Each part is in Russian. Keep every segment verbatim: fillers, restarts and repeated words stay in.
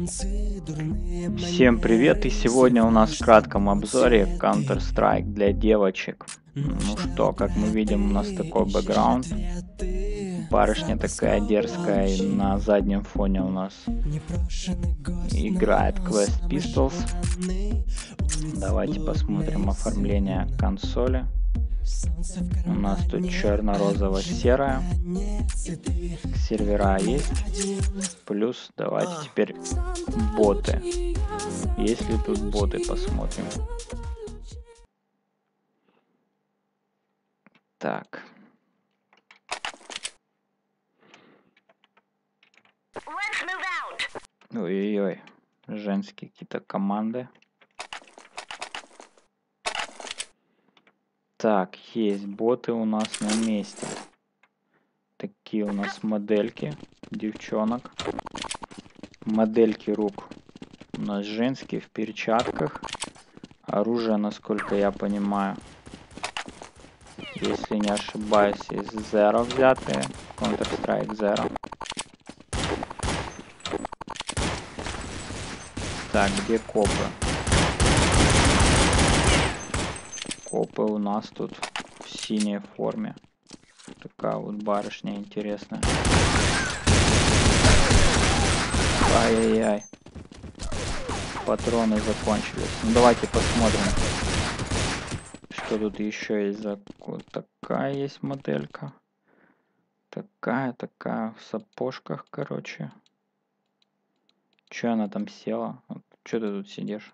Всем привет, и сегодня у нас в кратком обзоре Counter-Strike для девочек. Ну что, как мы видим, у нас такой бэкграунд. Барышня такая дерзкая, и на заднем фоне у нас играет Quest Pistols. Давайте посмотрим оформление консоли. У нас тут черно-розово-серая. Сервера есть. Плюс давайте теперь боты. Есть ли тут боты, посмотрим. Так. Ой-ой-ой. Женские какие-то команды. Так, есть боты у нас на месте. Такие у нас модельки девчонок. Модельки рук у нас женские в перчатках. Оружие, насколько я понимаю, если не ошибаюсь, из Zero взятые. Counter-Strike Zero. Так, где копы? Копы у нас тут в синей форме. Такая вот барышня интересная. Ай-яй-яй. Патроны закончились. Ну давайте посмотрим, что тут еще есть за... Вот такая есть моделька. Такая, такая, в сапожках, короче. Че она там села? Вот, че ты тут сидишь?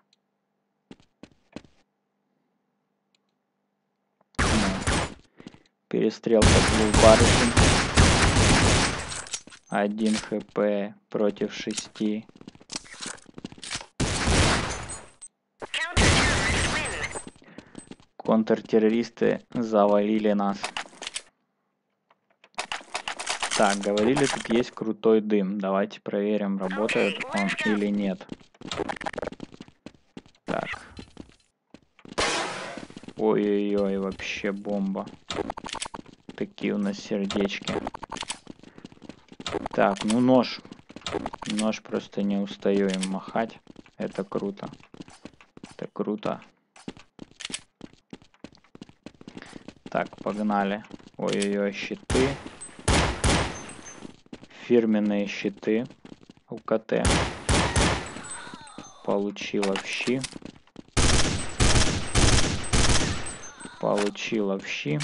Ну, перестрелка двух барышень. Один хп против шести. Контртеррористы завалили нас. Так, говорили, тут есть крутой дым. Давайте проверим, работает он или нет. Так. Ой-ой-ой, вообще бомба. Такие у нас сердечки. Так, ну нож. Нож просто не устаю им махать. Это круто. Это круто. Так, погнали. Ой-ой-ой, щиты. Фирменные щиты у КТ. Получила в щи. Получила в щи.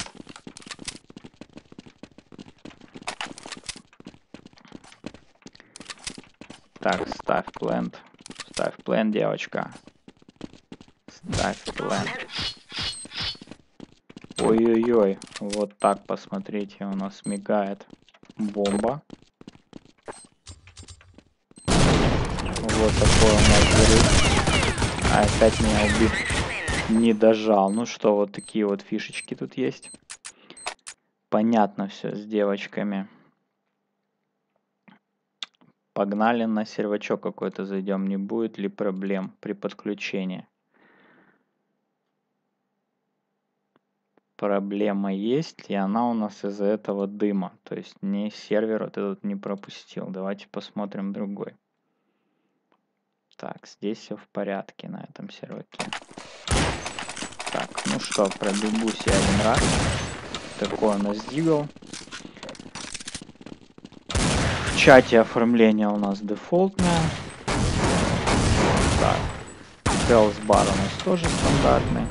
Так, ставь плент. Ставь плент, девочка. Ставь плент. Ой-ой-ой. Вот так, посмотрите, у нас мигает бомба. Вот такой у нас взрыв. А, опять меня убил. Не дожал. Ну что, вот такие вот фишечки тут есть. Понятно все с девочками. Погнали на сервачок какой-то зайдем. Не будет ли проблем при подключении? Проблема есть, и она у нас из-за этого дыма. То есть не сервер вот этот не пропустил. Давайте посмотрим другой. Так, здесь все в порядке на этом серваке. Так, ну что, пробегусь я один раз. Такой у нас дигл. В чате оформление у нас дефолтное. Так, health bar у нас тоже стандартный.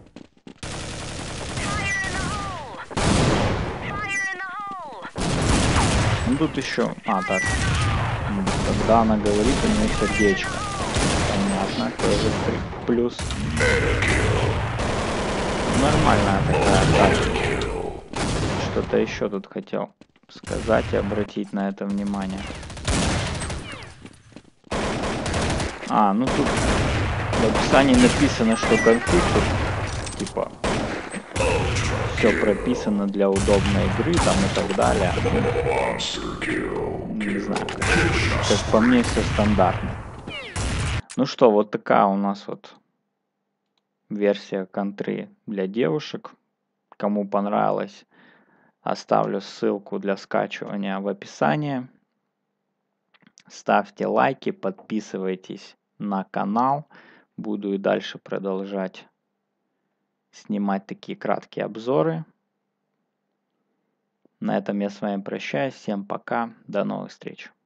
Ну тут еще... А, так. Когда она говорит, у нее сердечко. Понятно, тоже плюс. Нормальная такая атака. Что-то еще тут хотел сказать и обратить на это внимание. А, ну тут в описании написано, что конфиг тут, типа, все прописано для удобной игры там и так далее. Не знаю, как по мне все стандартно. Ну что, вот такая у нас вот версия контры для девушек. Кому понравилось, оставлю ссылку для скачивания в описании. Ставьте лайки, подписывайтесь на канал. Буду и дальше продолжать снимать такие краткие обзоры. На этом я с вами прощаюсь. Всем пока. До новых встреч.